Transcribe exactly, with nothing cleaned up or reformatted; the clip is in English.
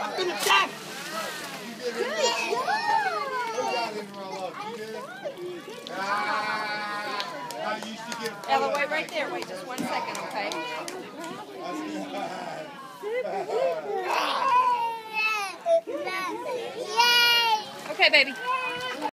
Up to the top. Ella, wait right there. Wait just one second, okay? Okay, baby.